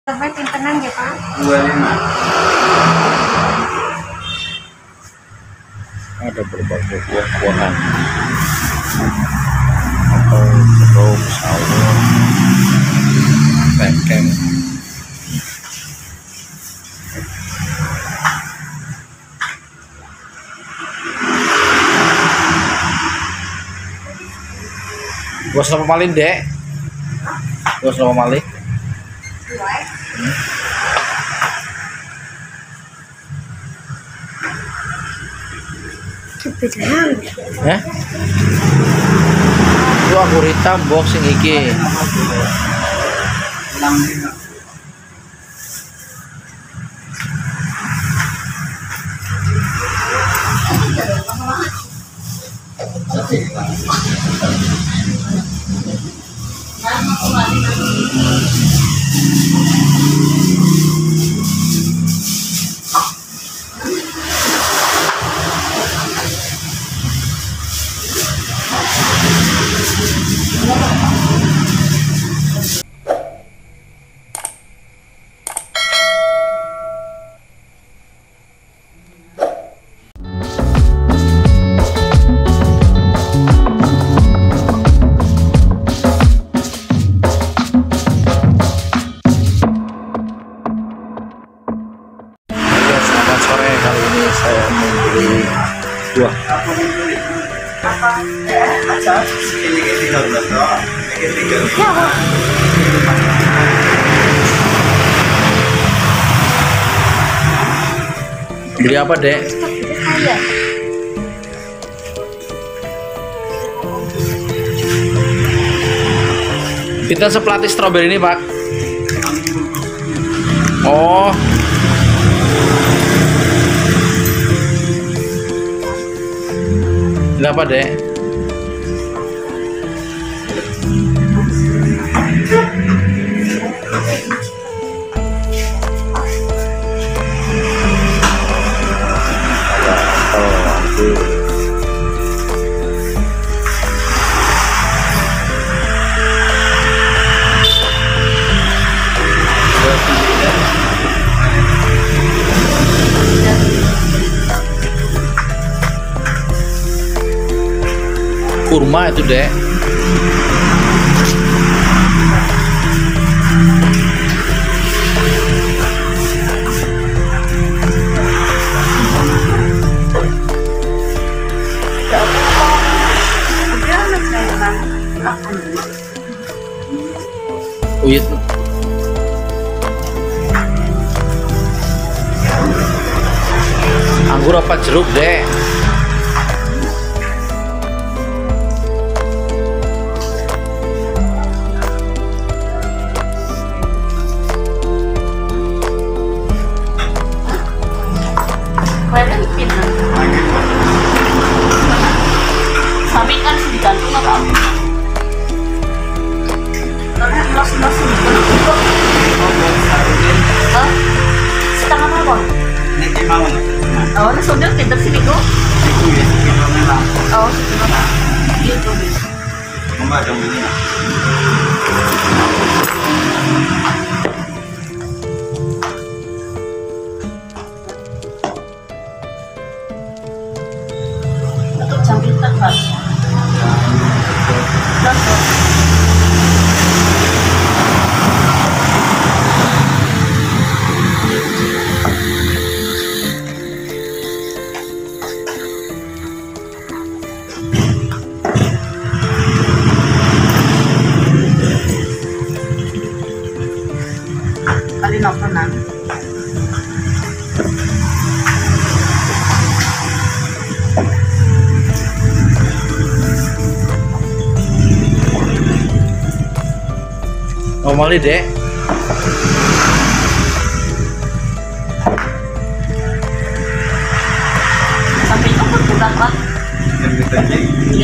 Sampai pintenan ya Pak? 25. Ada berbagai buah-buahan apel, jeruk, sawo, tengkeng. Bos apa malin dek? Bos apa malin? Ya? Itu anggur hitam boxing iki. 65. Selamat sore, kali ini saya membeli buah. Beli apa dek? Kita sepelatih stroberi ini pak. Oh, berapa dek? Kurma itu dek. Uyut. Anggur apa jeruk dek? Sapi kan digantung apa? Karena los setengah apa? Ini mau nih. Oh, ini sudah pinter sini tuh. Itu ya, itu memang. Oh, setengah. Gitu. Mbak dong ini. Untuk jam pinter Pak. Kali noponan. Ngomong dek. Sampai itu berbulan Pak. Yang kita cek. Iya.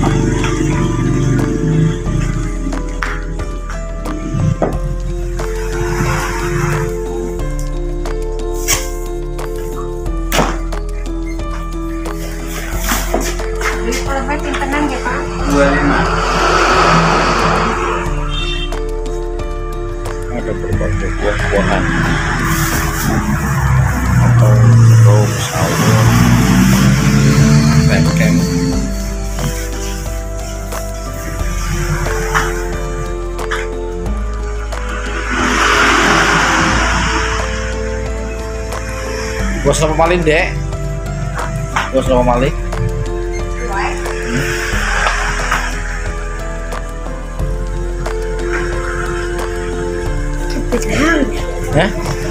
Sampai pintenan ya Pak? 25. Ada berbagai buah. buah-buahan atau jeruk, sawo, lengkeng. Bos apa malin dek? Bos apa malin? Hah?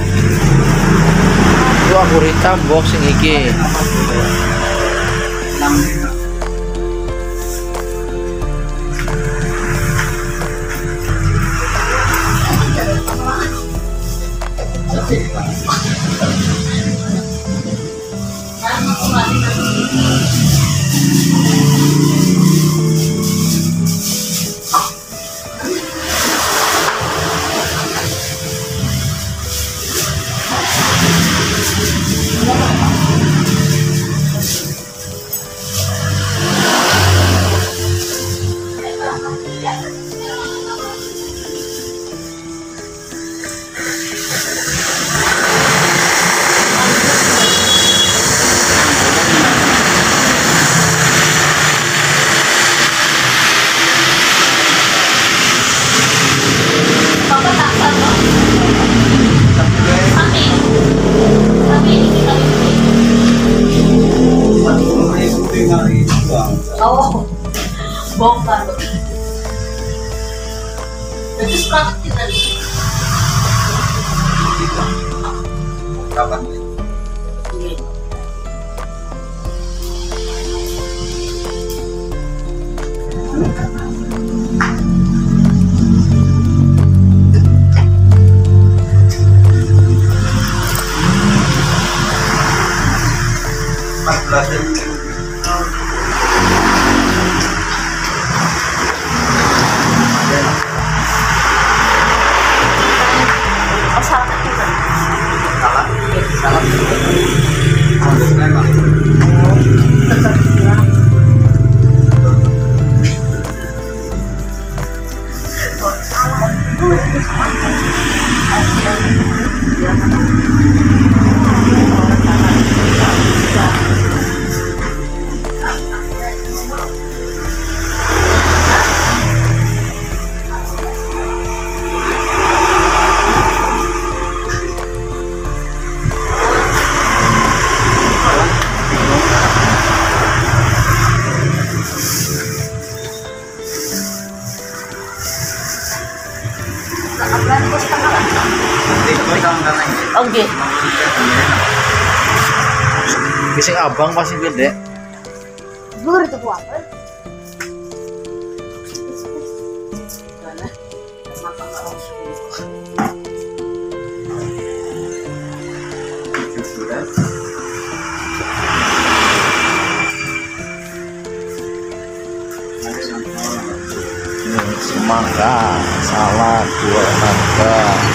Itu anggur hitam box sing iki. Oh, bongkar. Jadi sekarang kita Kapan? oh salah kita. Salah. Salah. Anggur memang. Tetap bilang. Nanti pegang karena ini. Oke. Bising abang pasti gede. Bur itu apa? Semangka, salad, buah nangka.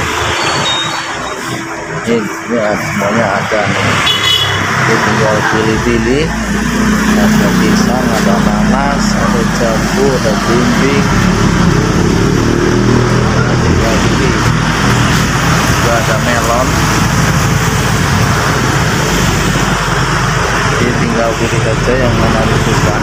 Ini semuanya ada nih. Jadi tinggal pilih-pilih. Ada pisang, ada nanas, ada jambu, ada bimbing. Tinggal pilih. Juga ada melon. Jadi tinggal pilih saja yang mana disuka.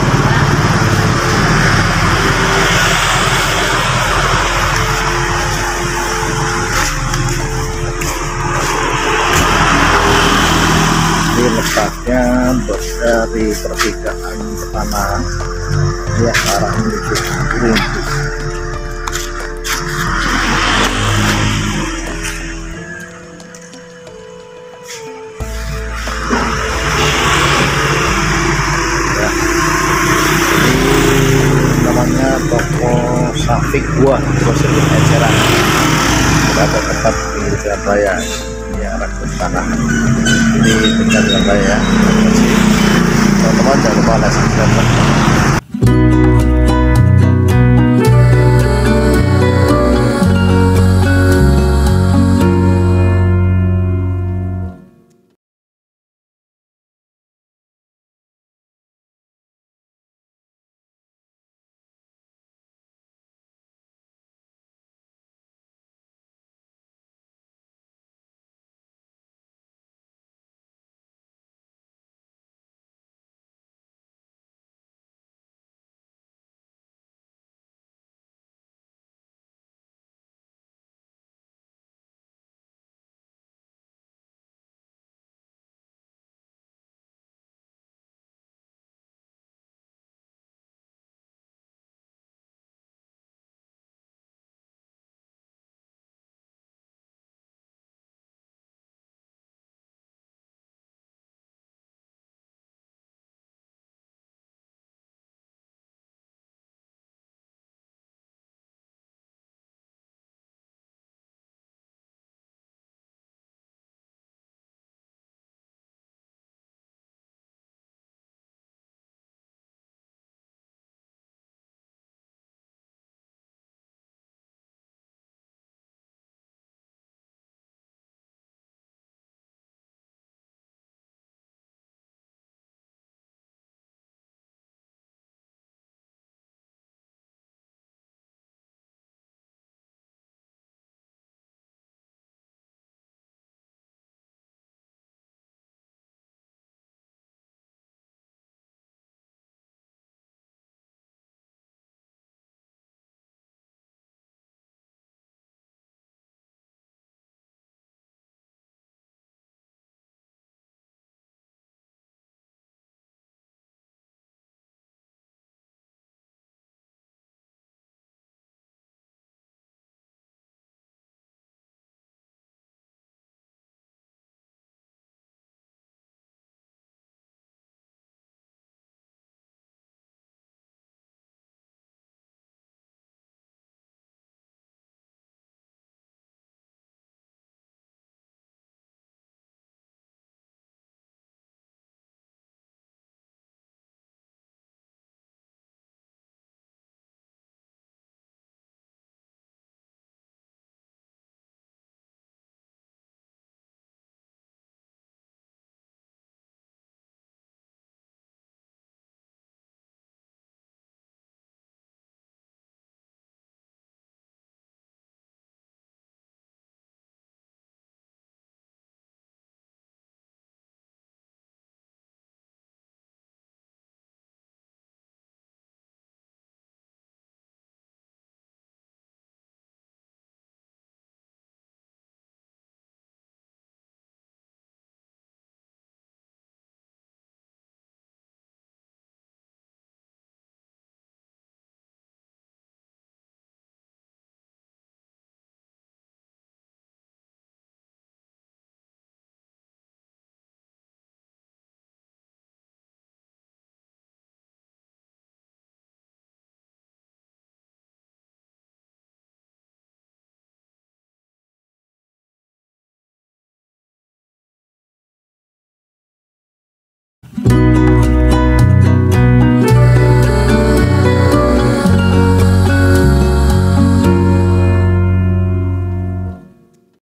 Letaknya dari pertigaan pertama dia arah menuju Rintis. Ya. Ini namanya toko Safik Buah, sebelum eceran. Berapa tempat di Surabaya ini arah ke sana. Ini tinggal ya, teman-teman jangan lupa like, subscribe.